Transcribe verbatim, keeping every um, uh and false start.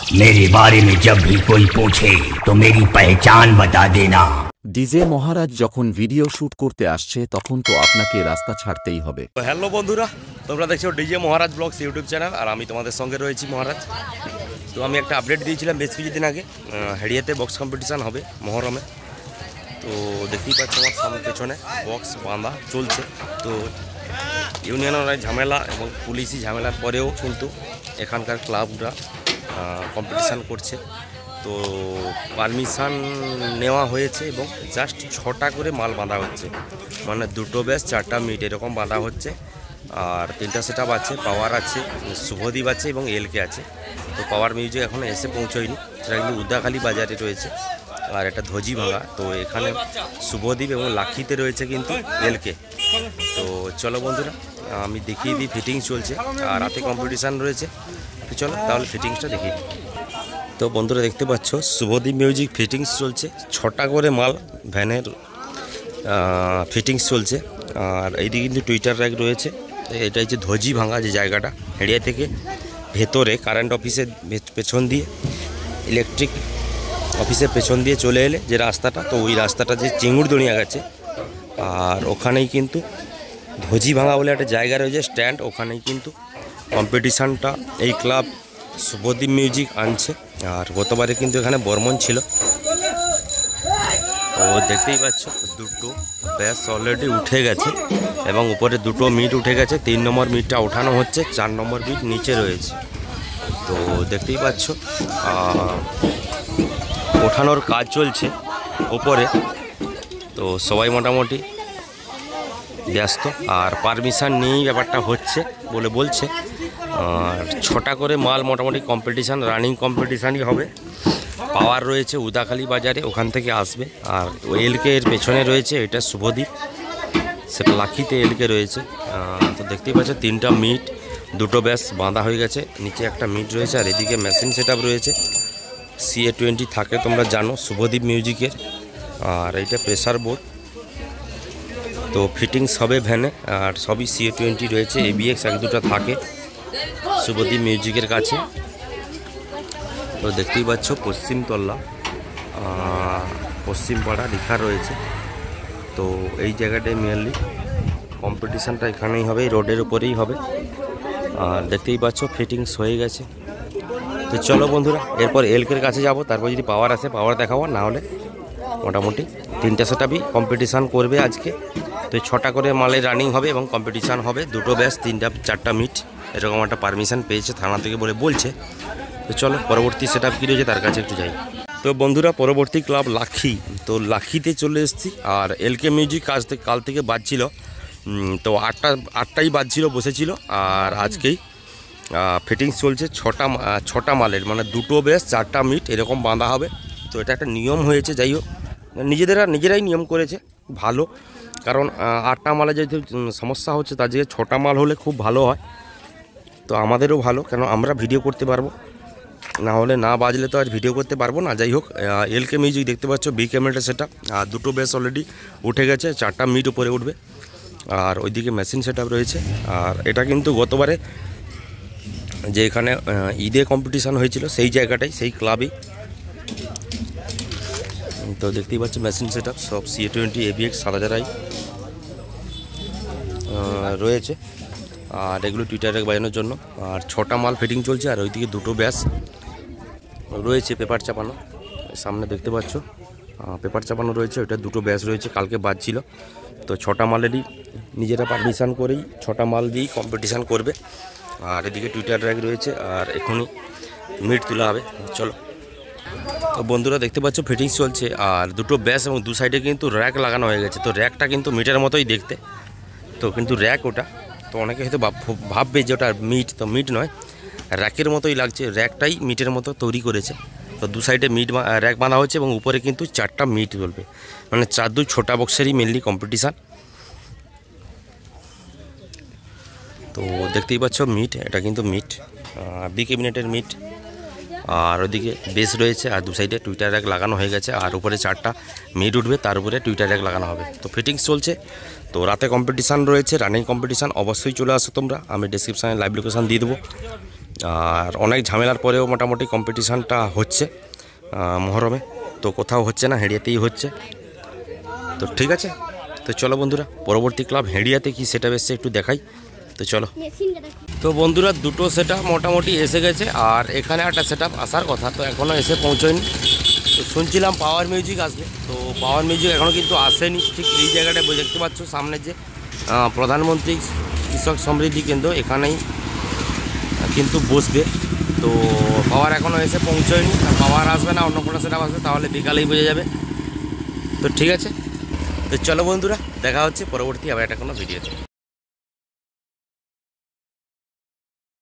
मेरे बारे में जब भी कोई पूछे तो मेरी पहचान बता देना। ডিজে মহারাজ যখন ভিডিও শুট করতে আসছে তখন তো আপনাকে রাস্তা ছাড়তেই হবে। তো হ্যালো বন্ধুরা, তোমরা দেখছো DJ Maharaj vlogs YouTube channel, আর আমি তোমাদের সঙ্গে রয়েছি মহারাজ। তো আমি একটা আপডেট দিয়েছিলাম বেশ কিছুদিন আগে, হেড়িয়াতে বক্স কম্পিটিশান হবে মহরমে। তো দেখতেই পাচ্ছ আমার সামনে পেছনে বক্স বাঁধা চলছে। তো ইউনিয়নের ঝামেলা এবং পুলিশি ঝামেলার পরেও কিন্তু এখানকার ক্লাবরা কম্পিটিশান করছে। তো পারমিশন নেওয়া হয়েছে এবং জাস্ট ছটা করে মাল বাঁধা হচ্ছে, মানে দুটো ব্যাস চারটা মিট এরকম বাঁধা হচ্ছে। আর তিনটা সেট আপ আছে, পাওয়ার আছে, শুভদীপ আছে এবং এলকে আছে। তো পাওয়ার মিউজিক এখনও এসে পৌঁছয়নি, সেটা কিন্তু উদাখালি বাজারে রয়েছে। আর এটা ধজি ভাঙা, তো এখানে শুভদীপ এবং লাখিতে রয়েছে কিন্তু এলকে। তো চলো বন্ধুরা, আমি দেখিয়ে দিই ফিটিংস চলছে আর রাতে কম্পিটিশান রয়েছে। তো চলো তাহলে ফিটিংসটা দেখিয়ে দিই। তো বন্ধুরা দেখতে পাচ্ছ শুভদীপ মিউজিক ফিটিংস চলছে, ছটা করে মাল ভ্যানের ফিটিংস চলছে। আর এইদিকে কিন্তু টুইটার র্যাক রয়েছে। এটা হচ্ছে ধজি ভাঙা যে জায়গাটা, হেড়িয়া থেকে ভেতরে কারেন্ট অফিসের পেছন দিয়ে, ইলেকট্রিক অফিসের পেছন দিয়ে চলে এলে যে রাস্তাটা, তো ওই রাস্তাটা যে চিঙ্গুরদড়িয়া গেছে। আর ওখানেই কিন্তু ধজি ভাঙা বলে একটা জায়গা রয়েছে স্ট্যান্ড, ওখানেই কিন্তু কম্পিটিশানটা এই ক্লাব শুভদীপ মিউজিক আনছে। আর গতবারে কিন্তু এখানে বর্মন ছিল। ও দেখতেই পাচ্ছ দুটো ব্যাস অলরেডি উঠে গেছে এবং উপরে দুটো মিট উঠে গেছে। তিন নম্বর মিটটা ওঠানো হচ্ছে, চার নম্বর মিট নিচে রয়েছে। তো দেখতেই পাচ্ছ ওঠানোর কাজ চলছে উপরে। তো সবাই মোটামুটি ব্যস্ত, আর পারমিশন নিয়েই ব্যাপারটা হচ্ছে বলে বলছে। আর ছটা করে মাল মোটামুটি কম্পিটিশান, রানিং কম্পিটিশানই হবে। পাওয়ার রয়েছে উদাখালি বাজারে, ওখান থেকে আসবে। আর এলকে এর পেছনে রয়েছে, এটা শুভদীপ, সেটা লাখিতে এলকে রয়েছে। তো দেখতেই পাচ্ছ তিনটা মিট, দুটো ব্যাস বাঁধা হয়ে গেছে, নিচে একটা মিট রয়েছে। আর এদিকে মেশিন সেট আপ রয়েছে, সিএ টোয়েন্টি থাকে তোমরা জানো শুভদীপ মিউজিকের। আর এইটা প্রেসার বোর্ড। তো ফিটিংস হবে ভ্যানে, আর সবই সিএ টোয়েন্টি রয়েছে, এবিএক্স এক দুটা থাকে শুভদীপ মিউজিকের কাছে। তো দেখতেই পাচ্ছ পশ্চিমতলা পশ্চিমপাড়া লেখা রয়েছে। তো এই জায়গাটায় মেনলি কম্পিটিশানটা এখানেই হবে, রোডের উপরেই হবে। আর দেখতেই পাচ্ছ ফিটিংস হয়ে গেছে। তো চলো বন্ধুরা, এরপর এলকের কাছে যাব, তারপর যদি পাওয়ার আসে পাওয়ার দেখাবো, না হলে মোটামুটি তিনটা সেটআপই কম্পিটিশান করবে আজকে। তো ছটা করে মালে রানিং হবে এবং কম্পিটিশান হবে, দুটো ব্যাস তিনটা চারটা মিট এরকম একটা পারমিশন পেয়েছে থানা থেকে বলে বলছে। তো চলো পরবর্তী সেট আপ কী রয়েছে তার কাছে একটু যাই। তো বন্ধুরা পরবর্তী ক্লাব লাখি, তো লাখিতে চলে এসেছি। আর এলকে মিউজিক কাজ থেকে কাল থেকে বাজছিল, তো আটটা আটটাই বাজছিল বসেছিল। আর আজকেই ফিটিংস চলছে ছটা ছটা মালের, মানে দুটো ব্যাস চারটা মিট এরকম বাঁধা হবে। তো এটা একটা নিয়ম হয়েছে, যাই হোক নিজেদেরা নিজেরাই নিয়ম করেছে, ভালো। কারণ আটটা মালে যেহেতু সমস্যা হচ্ছে, তার জায়গায় ছটা মাল হলে খুব ভালো হয়। তো আমাদেরও ভালো, কেন আমরা ভিডিও করতে পারবো, না হলে না বাজলে তো আর ভিডিও করতে পারবো না। যাই হোক এলকে মিউজিক দেখতে পাচ্ছ বি ক্যামেরাটা সেটা, আর দুটো বেস অলরেডি উঠে গেছে, চারটা মিট উপরে উঠবে। আর ওইদিকে মেশিন সেট আপ রয়েছে। আর এটা কিন্তু গতবারে যে এখানে ঈদে কম্পিটিশান হয়েছিল সেই জায়গাটাই, সেই ক্লাবেই। তো দেখতেই পাচ্ছ মেশিন সেট আপ সব সিএ টোয়েন্টি এবিএক্স সাত হাজারাই রয়েছে। আর এগুলো টুইটারে বাজানোর জন্য। আর ছটা মাল ফিটিং চলছে। আর ওইদিকে দুটো ব্যাস রয়েছে পেপার চাপানো, সামনে দেখতে পাচ্ছ পেপার চাপানো রয়েছে, ওইটা দুটো ব্যাস রয়েছে, কালকে বাজছিল। তো ছটা মালেরই নিজেরা পারমিশন করেই ছটা মাল দিয়েই কম্পিটিশান করবে। আর এদিকে টুইটার র্যাক রয়েছে, আর এখনই মিট তোলা হবে। চলো তো বন্ধুরা দেখতে পাচ্ছ ফিটিংস চলছে। আর দুটো ব্যাস এবং দু সাইডে কিন্তু র্যাক লাগানো হয়ে গেছে। তো র্যাকটা কিন্তু মিটের মতোই দেখতে, তো কিন্তু র্যাক ওটা, তো অনেকে হয়তো ভাববে যে ওটা মিট, তো মিট নয়, র্যাকের মতোই লাগছে, র্যাকটাই মিটের মতো তৈরি করেছে। তো দু সাইডে মিট র্যাক বাঁধা হচ্ছে এবং উপরে কিন্তু চারটা মিট চলবে, মানে চার দুই ছোটা বক্সেরই মেনলি কম্পিটিশান। তো দেখতেই পাচ্ছ মিট, এটা কিন্তু মিট বি ক্যাবিনেটের মিট। আর ওদিকে বেস রয়েছে, আর দু সাইডে টুইটার র্যাক লাগানো হয়ে গেছে। আর উপরে চারটা মিট উঠবে, তার উপরে টুইটার র্যাক লাগানো হবে। তো ফিটিংস চলছে। তো রাতে কম্পিটিশান রয়েছে, রানিং কম্পিটিশান, অবশ্যই চলে আসো তোমরা। আমি ডেসক্রিপশানে লাইভ লোকেশান দিয়ে দেবো। আর অনেক ঝামেলার পরেও মোটামুটি কম্পিটিশানটা হচ্ছে মহরমে। তো কোথাও হচ্ছে না, হেঁড়িয়াতেই হচ্ছে। তো ঠিক আছে, তো চলো বন্ধুরা, পরবর্তী ক্লাব হেঁড়িয়াতে কি সেটা এসছে একটু দেখাই। তো চলো। তো বন্ধুরা, দুটো সেট মোটামুটি এসে গেছে, আর এখানে একটা সেট আসার কথা, তো এখনও এসে পৌঁছয়নি। তো শুনছিলাম পাওয়ার মিউজিক আসবে, তো পাওয়ার মিউজিক এখনও কিন্তু আসেনি। ঠিক এই জায়গাটা দেখতে পাচ্ছ সামনে যে প্রধানমন্ত্রী কৃষক সমৃদ্ধি কেন্দ্র, এখানেই কিন্তু বসবে। তো পাওয়ার এখনও এসে পৌঁছয়নি, পাওয়ার আসবে না অন্য কোনো সেট আসবে, তাহলে বিকালেই বোঝা যাবে। তো ঠিক আছে, তো চলো বন্ধুরা, দেখা হচ্ছে পরবর্তী আবার একটা কোনো ভিডিওতে।